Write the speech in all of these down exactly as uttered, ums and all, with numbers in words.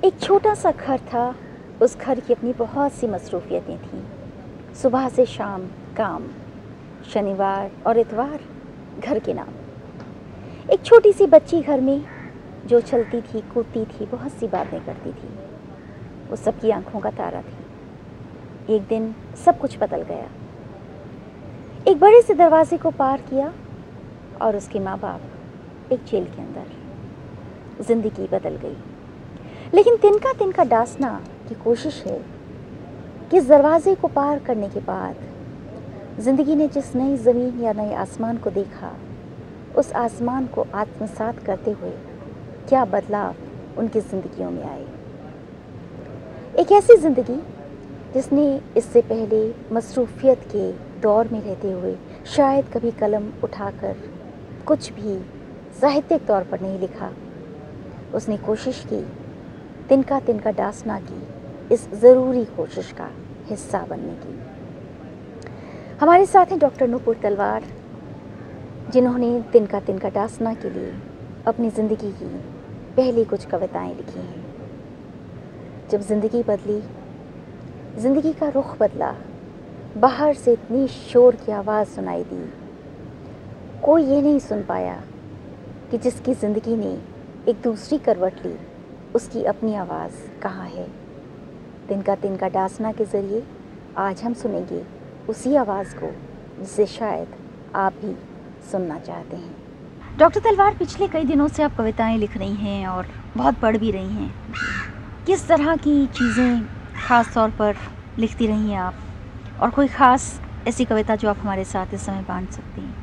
एक छोटा सा घर था। उस घर की अपनी बहुत सी मसरूफियतें थीं। सुबह से शाम काम, शनिवार और इतवार घर के नाम। एक छोटी सी बच्ची घर में जो चलती थी, कूदती थी, बहुत सी बातें करती थी। वो सबकी आंखों का तारा थी। एक दिन सब कुछ बदल गया। एक बड़े से दरवाजे को पार किया और उसके माँ बाप एक जेल के अंदर। जिंदगी बदल गई। लेकिन तिनका तिनका डांसना की कोशिश है कि इस दरवाजे को पार करने के बाद जिंदगी ने जिस नई ज़मीन या नए आसमान को देखा, उस आसमान को आत्मसात करते हुए क्या बदलाव उनकी ज़िंदगियों में आए। एक ऐसी ज़िंदगी जिसने इससे पहले मसरूफियत के दौर में रहते हुए शायद कभी कलम उठाकर कुछ भी साहित्यिक तौर पर नहीं लिखा। उसने कोशिश की, तिनका तिनका डांसना की इस ज़रूरी कोशिश का हिस्सा बनने की। हमारे साथ हैं डॉक्टर नूपुर तलवार, जिन्होंने तिनका तिनका डांसना के लिए अपनी ज़िंदगी की पहली कुछ कविताएं लिखी हैं। जब ज़िंदगी बदली, ज़िंदगी का रुख बदला, बाहर से इतनी शोर की आवाज़ सुनाई दी, कोई ये नहीं सुन पाया कि जिसकी ज़िंदगी ने एक दूसरी करवट ली, उसकी अपनी आवाज़ कहाँ है। तिनका तिनका डांसना के ज़रिए आज हम सुनेंगे उसी आवाज़ को जिसे शायद आप भी सुनना चाहते हैं। डॉक्टर तलवार, पिछले कई दिनों से आप कविताएं लिख रही हैं और बहुत पढ़ भी रही हैं। किस तरह की चीज़ें ख़ास तौर पर लिखती रही हैं आप, और कोई ख़ास ऐसी कविता जो आप हमारे साथ इस समय बांट सकती हैं?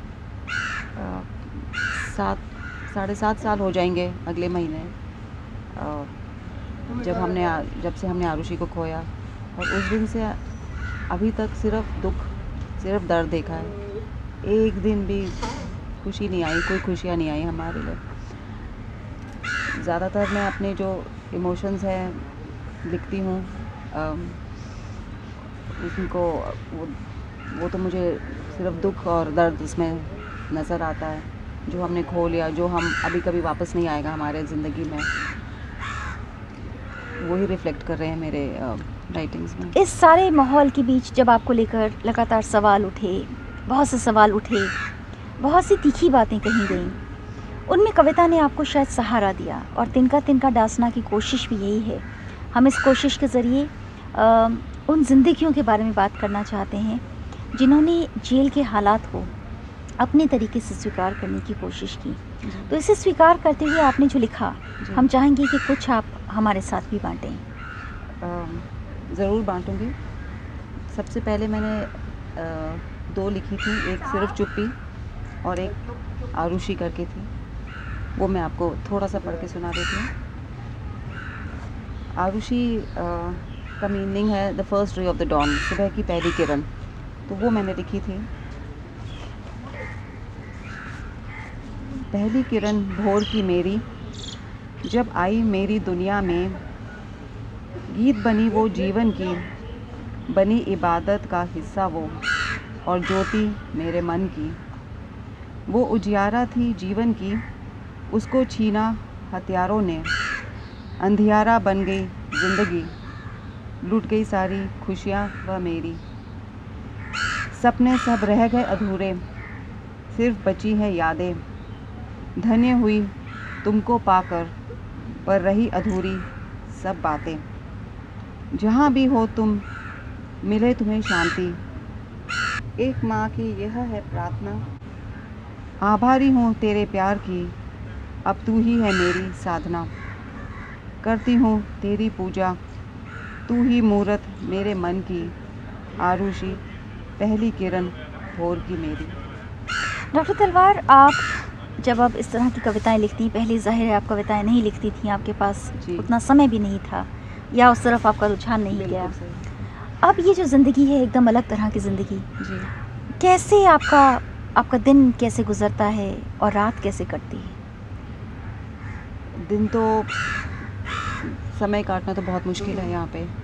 सात साढ़े सात साल हो जाएंगे अगले महीने, जब हमने जब से हमने आरुषि को खोया, और उस दिन से अभी तक सिर्फ दुख, सिर्फ दर्द देखा है। एक दिन भी खुशी नहीं आई, कोई खुशियाँ नहीं आई हमारे लिए। ज़्यादातर मैं अपने जो इमोशंस हैं लिखती हूँ, उनको वो वो तो मुझे सिर्फ दुख और दर्द उसमें नज़र आता है, जो हमने खो लिया, जो हम अभी कभी वापस नहीं आएगा हमारे ज़िंदगी में, वही रिफ्लेक्ट कर रहे हैं मेरे राइटिंग्स में। इस सारे माहौल के बीच जब आपको लेकर लगातार सवाल उठे, बहुत से सवाल उठे, बहुत सी तीखी बातें कही गईं, उनमें कविता ने आपको शायद सहारा दिया। और तिनका तिनका डांसना की कोशिश भी यही है। हम इस कोशिश के ज़रिए उन जिंदगियों के बारे में बात करना चाहते हैं जिन्होंने जेल के हालात को अपने तरीके से स्वीकार करने की कोशिश की। तो इसे स्वीकार करते हुए आपने जो लिखा, हम चाहेंगे कि कुछ आप हमारे साथ भी बांटें। ज़रूर बांटूंगी। सबसे पहले मैंने आ, दो लिखी थी, एक सिर्फ चुप्पी और एक आरुषि करके थी। वो मैं आपको थोड़ा सा पढ़ के सुना देती हूँ। आरुषि का मीनिंग है the first ray of the dawn, सुबह की पहली किरण। तो वो मैंने लिखी थी। पहली किरण भोर की मेरी, जब आई मेरी दुनिया में, गीत बनी वो जीवन की, बनी इबादत का हिस्सा वो, और ज्योति मेरे मन की। वो उजियारा थी जीवन की, उसको छीना हथियारों ने, अंधियारा बन गई ज़िंदगी, लूट गई सारी खुशियाँ व मेरी। सपने सब रह गए अधूरे, सिर्फ बची है यादें, धन्य हुई तुमको पाकर, पर रही अधूरी सब बातें। जहाँ भी हो तुम, मिले तुम्हें शांति, एक माँ की यह है प्रार्थना। आभारी हूँ तेरे प्यार की, अब तू ही है मेरी साधना। करती हूँ तेरी पूजा, तू ही मूरत मेरे मन की। आरुषि पहली किरण भोर की मेरी। डॉक्टर तलवार, आप जब आप इस तरह की कविताएं लिखती, पहले जाहिर है आप कविताएं नहीं लिखती थी, आपके पास उतना समय भी नहीं था या उस तरफ आपका रुझान नहीं गया। अब ये जो ज़िंदगी है, एकदम अलग तरह की ज़िंदगी, जी, कैसे आपका आपका दिन कैसे गुजरता है और रात कैसे कटती है? दिन तो समय काटना तो बहुत मुश्किल है यहाँ पे।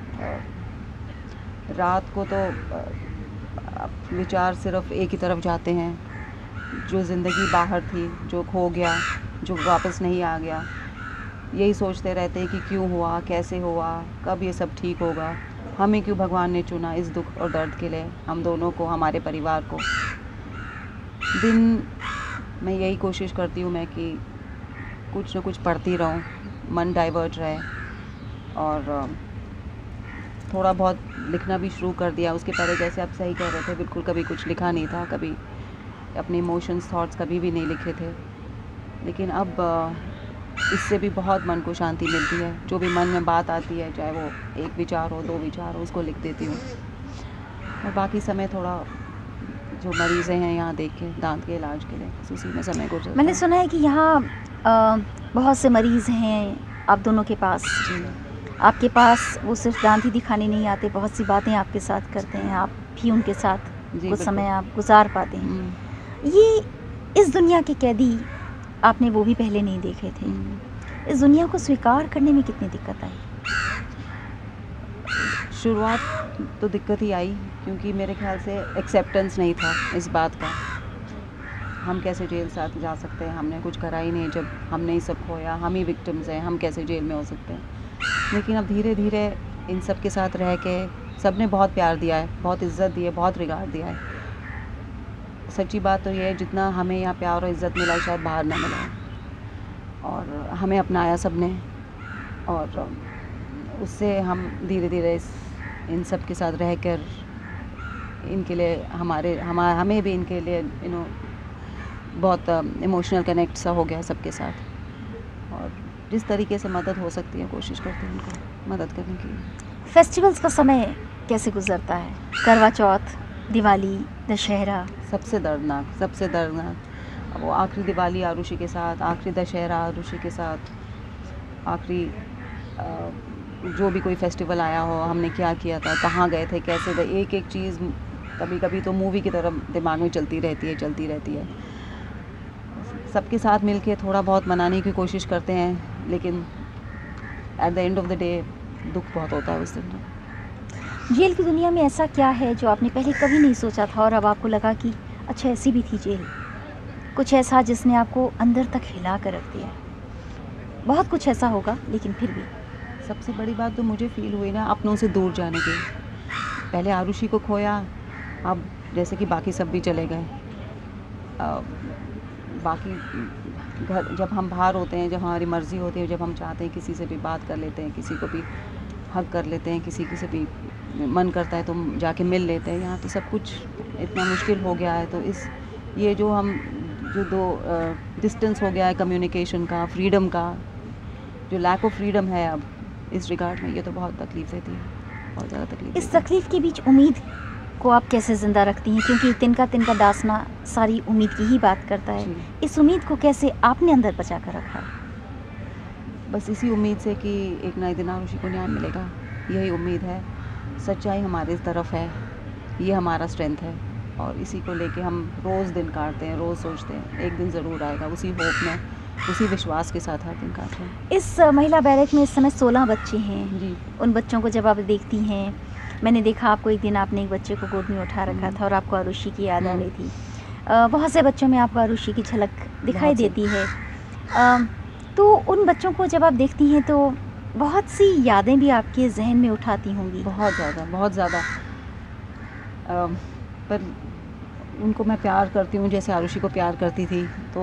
रात को तो विचार सिर्फ एक ही तरफ जाते हैं, जो ज़िंदगी बाहर थी, जो खो गया, जो वापस नहीं आ गया, यही सोचते रहते हैं कि क्यों हुआ, कैसे हुआ, कब ये सब ठीक होगा, हमें क्यों भगवान ने चुना इस दुख और दर्द के लिए, हम दोनों को, हमारे परिवार को। दिन मैं यही कोशिश करती हूँ मैं कि कुछ ना कुछ पढ़ती रहूँ, मन डाइवर्ट रहे। और थोड़ा बहुत लिखना भी शुरू कर दिया। उसके पहले जैसे आप सही कह रहे थे, बिल्कुल कभी कुछ लिखा नहीं था, कभी अपने इमोशंस थॉट्स कभी भी नहीं लिखे थे। लेकिन अब इससे भी बहुत मन को शांति मिलती है। जो भी मन में बात आती है, चाहे वो एक विचार हो, दो विचार हो, उसको लिख देती हूँ। और बाकी समय थोड़ा जो मरीज़ हैं यहाँ देख के दांत के इलाज के लिए, बस उसी में समय गुजरता है। मैंने सुना है कि यहाँ अ, बहुत से मरीज़ हैं आप दोनों के पास। जी। आपके पास वो सिर्फ दांत ही दिखाने नहीं आते, बहुत सी बातें आपके साथ करते हैं, आप भी उनके साथ जी, कुछ समय बिल्कुल। आप गुजार पाते हैं। हम्म, ये इस दुनिया के कैदी आपने वो भी पहले नहीं देखे थे। हम्म। इस दुनिया को स्वीकार करने में कितनी दिक्कत आई? शुरुआत तो दिक्कत ही आई, क्योंकि मेरे ख्याल से एक्सेप्टेंस नहीं था इस बात का। हम कैसे जेल साथ जा सकते हैं, हमने कुछ करा ही नहीं, जब हमने ही सब खोया, हम ही विक्टिम्स हैं, हम कैसे जेल में हो सकते हैं। लेकिन अब धीरे धीरे इन सब के साथ रह के सब ने बहुत प्यार दिया है, बहुत इज़्ज़त दी है, बहुत रिगार्ड दिया है। सच्ची बात तो ये है, जितना हमें यहाँ प्यार और इज़्ज़त मिला है शायद बाहर ना मिला है। और हमें अपनाया सब ने, और उससे हम धीरे धीरे इस इन सब के साथ रह कर इनके लिए हमारे हमा हमें भी इनके लिए यू नो बहुत इमोशनल कनेक्ट सा हो गया सबके साथ। और जिस तरीके से मदद हो सकती है कोशिश करते हैं उनको मदद करने की। फेस्टिवल्स का समय कैसे गुजरता है? करवा चौथ, दिवाली, दशहरा। सबसे दर्दनाक सबसे दर्दनाक अब वो आखिरी दिवाली आरुषि के साथ, आखिरी दशहरा आरुषि के साथ, आखिरी अ, जो भी कोई फेस्टिवल आया हो, हमने क्या किया था, कहाँ गए थे, कैसे गए, एक एक चीज़ कभी कभी तो मूवी की तरह दिमाग में चलती रहती है चलती रहती है। सबके साथ मिलके थोड़ा बहुत मनाने की कोशिश करते हैं, लेकिन at the end of the day दुख बहुत होता है उस दिन। जेल की दुनिया में ऐसा क्या है जो आपने पहले कभी नहीं सोचा था और अब आपको लगा कि अच्छा ऐसी भी थी जेल? कुछ ऐसा जिसने आपको अंदर तक हिला कर रख दिया? बहुत कुछ ऐसा होगा, लेकिन फिर भी सबसे बड़ी बात तो मुझे फील हुई ना अपनों से दूर जाने की। पहले आरुषि को खोया, अब जैसे कि बाकी सब भी चले गए। अ, बाकी घर जब हम बाहर होते हैं, जब हमारी मर्ज़ी होती है, जब हम चाहते हैं किसी से भी बात कर लेते हैं, किसी को भी हक कर लेते हैं, किसी से भी मन करता है तो जाके मिल लेते हैं। यहाँ तो सब कुछ इतना मुश्किल हो गया है। तो इस ये जो हम जो दो डिस्टेंस हो गया है कम्युनिकेशन का, फ्रीडम का, जो लैक ऑफ फ्रीडम है अब इस रिगार्ड में, ये तो बहुत तकलीफ़ देती है, बहुत ज़्यादा तकलीफ इस देती है। तकलीफ़ के बीच उम्मीद को आप कैसे ज़िंदा रखती हैं? क्योंकि तिनका तिनका दासना सारी उम्मीद की ही बात करता है। जी। इस उम्मीद को कैसे आपने अंदर बचा कर रखा है? बस इसी उम्मीद से कि एक ना एक दिन आरुषि को न्याय मिलेगा, यही उम्मीद है। सच्चाई हमारे इस तरफ है, ये हमारा स्ट्रेंथ है, और इसी को लेके हम रोज़ दिन काटते हैं, रोज़ सोचते हैं एक दिन ज़रूर आएगा। उसी होप में, उसी विश्वास के साथ हर दिन काट रहे हैं। इस अ, महिला बैरक में इस समय सोलह बच्चे हैं। जी। उन बच्चों को जब आप देखती हैं, मैंने देखा आपको एक दिन आपने एक बच्चे को गोद में उठा रखा था और आपको आरुषि की याद आ हम्म। रही थी। अ, बहुत से बच्चों में आपको आरुषि की झलक दिखाई बहुत से। देती है। अ, तो उन बच्चों को जब आप देखती हैं तो बहुत सी यादें भी आपके जहन में उठाती होंगी। बहुत ज़्यादा बहुत ज़्यादा अम, पर उनको मैं प्यार करती हूँ जैसे आरुषि को प्यार करती थी, तो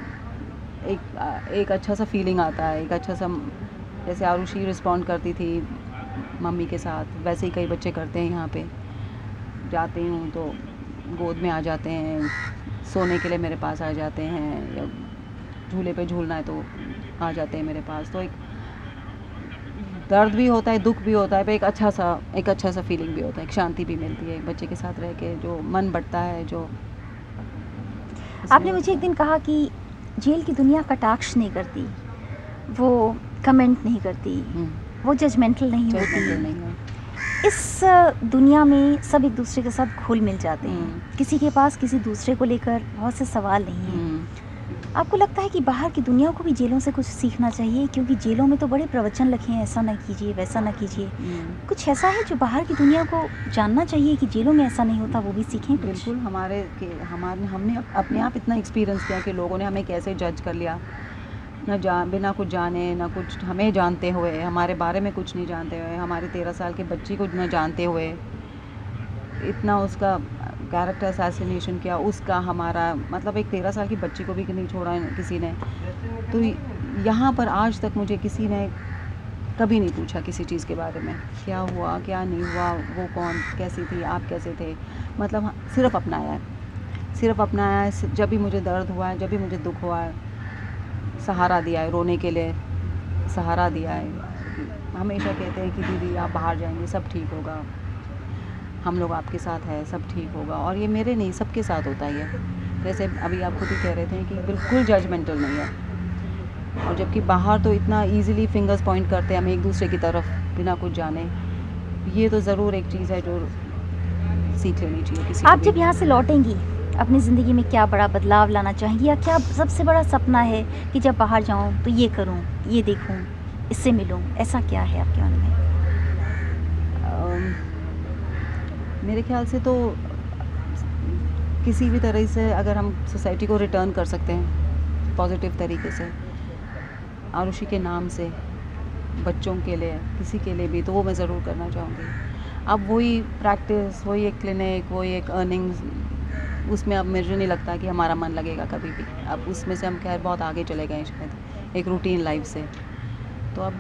एक एक अच्छा सा फीलिंग आता है, एक अच्छा सा, जैसे आरुषि रिस्पॉन्ड करती थी मम्मी के साथ, वैसे ही कई बच्चे करते हैं। यहाँ पे जाती हूँ तो गोद में आ जाते हैं, सोने के लिए मेरे पास आ जाते हैं, या झूले पे झूलना है तो आ जाते हैं मेरे पास। तो एक दर्द भी होता है, दुख भी होता है, पर एक अच्छा सा एक अच्छा सा फीलिंग भी होता है, एक शांति भी मिलती है बच्चे के साथ रह के, जो मन बढ़ता है। जो आपने मुझे एक दिन कहा कि जेल की दुनिया कटाक्ष नहीं करती, वो कमेंट नहीं करती, हम्म, वो जजमेंटल नहीं judgmental होती। नहीं है। इस अ, दुनिया में सब एक दूसरे के साथ घुल मिल जाते हैं। हम्म। किसी के पास किसी दूसरे को लेकर बहुत से सवाल नहीं हैं। हम्म, आपको लगता है कि बाहर की दुनिया को भी जेलों से कुछ सीखना चाहिए? क्योंकि जेलों में तो बड़े प्रवचन लिखे हैं, ऐसा ना कीजिए, वैसा ना कीजिए। हम्म। कुछ ऐसा है जो बाहर की दुनिया को जानना चाहिए कि जेलों में ऐसा नहीं होता, वो भी सीखें कुछ? बिल्कुल। हमारे के हमारे हमने अप- अपने आप इतना एक्सपीरियंस किया कि लोगों ने हमें कैसे जज कर लिया, न जान बिना कुछ जाने, ना कुछ हमें जानते हुए, हमारे बारे में कुछ नहीं जानते हुए, हमारे तेरह साल की बच्ची को न जानते हुए इतना उसका कैरेक्टर असैसिनेशन किया, उसका हमारा मतलब एक तेरह साल की बच्ची को भी नहीं छोड़ा किसी ने। तो यहाँ पर आज तक मुझे किसी ने कभी नहीं पूछा किसी चीज़ के बारे में, क्या हुआ क्या नहीं हुआ, वो कौन कैसी थी, आप कैसे थे, मतलब सिर्फ अपनाया है, सिर्फ अपनाया है। जब भी मुझे दर्द हुआ है, जब भी मुझे दुख हुआ है, सहारा दिया है, रोने के लिए सहारा दिया है। हमेशा कहते हैं कि दीदी आप बाहर जाएंगे सब ठीक होगा, हम लोग आपके साथ हैं, सब ठीक होगा। और ये मेरे नहीं, सबके साथ होता ही है। जैसे अभी आप खुद ही कह रहे थे कि बिल्कुल जजमेंटल नहीं है, और जबकि बाहर तो इतना इजीली फिंगर्स पॉइंट करते हैं हम एक दूसरे की तरफ बिना कुछ जाने। ये तो ज़रूर एक चीज़ है जो सीख लेनी चाहिए किसी को आप भी। जब यहाँ से लौटेंगी अपनी ज़िंदगी में क्या बड़ा बदलाव लाना चाहेंगी, या क्या सबसे बड़ा सपना है कि जब बाहर जाऊँ तो ये करूँ, ये देखूँ, इससे मिलूँ, ऐसा क्या है आपके मन में? अम, मेरे ख्याल से तो किसी भी तरह से अगर हम सोसाइटी को रिटर्न कर सकते हैं पॉजिटिव तरीके से, आरुषि के नाम से, बच्चों के लिए, किसी के लिए भी, तो वो मैं ज़रूर करना चाहूँगी। अब वही प्रैक्टिस, वही एक क्लिनिक, वही एक अर्निंग्स, उसमें अब मुझे नहीं लगता कि हमारा मन लगेगा कभी भी। अब उसमें से हम खैर बहुत आगे चले गए शायद एक रूटीन लाइफ से। तो अब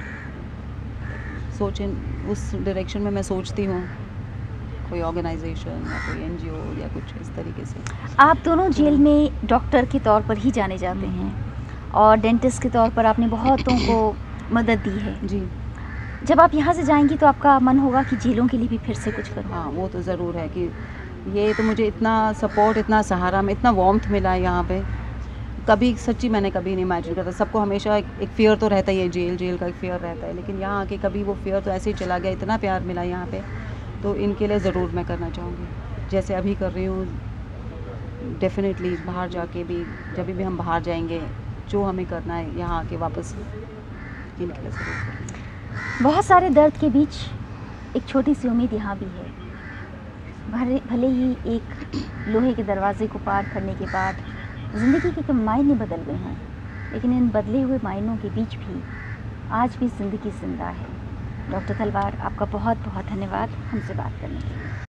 सोचें उस डायरेक्शन में मैं सोचती हूँ, कोई ऑर्गेनाइजेशन या कोई एनजीओ या कुछ इस तरीके से। आप दोनों जेल में डॉक्टर के तौर पर ही जाने जाते हैं और डेंटिस्ट के तौर पर आपने बहुतों को मदद दी है जी जब आप यहाँ से जाएंगी तो आपका मन होगा कि जेलों के लिए भी फिर से कुछ करूँ? हाँ, वो तो ज़रूर है कि ये तो मुझे इतना सपोर्ट, इतना सहारा में, इतना वार्मथ मिला है यहाँ पे, कभी सच्ची मैंने कभी नहीं इमेजिन करता। सबको हमेशा एक, एक फ़ियर तो रहता ही है, जेल जेल का एक फ़ियर रहता है, लेकिन यहाँ आके कभी वो फ़ियर तो ऐसे ही चला गया। इतना प्यार मिला यहाँ पे, तो इनके लिए ज़रूर मैं करना चाहूँगी जैसे अभी कर रही हूँ। डेफिनेटली बाहर जाके भी, जब भी हम बाहर जाएंगे, जो हमें करना है यहाँ आके वापस इनके लिए ज़रूर करेंगे। बहुत सारे दर्द के बीच एक छोटी सी उम्मीद यहाँ भी है। भले भले ही एक लोहे के दरवाजे को पार करने के बाद ज़िंदगी के मायने बदल गए हैं, लेकिन इन बदले हुए मायनों के बीच भी आज भी ज़िंदगी जिंदा है। डॉक्टर तलवार, आपका बहुत बहुत धन्यवाद हमसे बात करने के लिए।